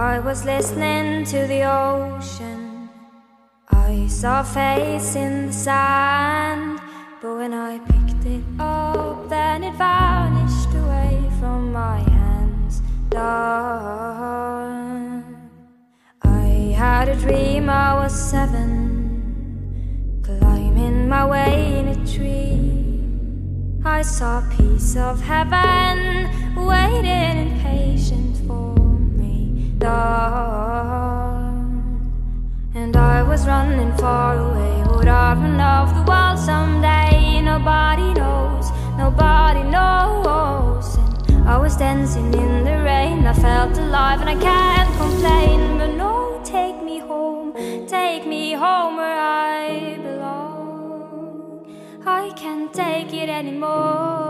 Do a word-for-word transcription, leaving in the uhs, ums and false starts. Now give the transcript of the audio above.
I was listening to the ocean. I saw a face in the sand, but when I picked it up, then it vanished away from my hands. Love. I had a dream I was seven, climbing my way in a tree. I saw a piece of heaven waiting impatient for me, Lord. And I was running far away. Would I run off the wall someday? Nobody knows, nobody knows. And I was dancing in the rain. I felt alive and I can't complain. But no, take me home, take me home where I belong. I can't take it anymore.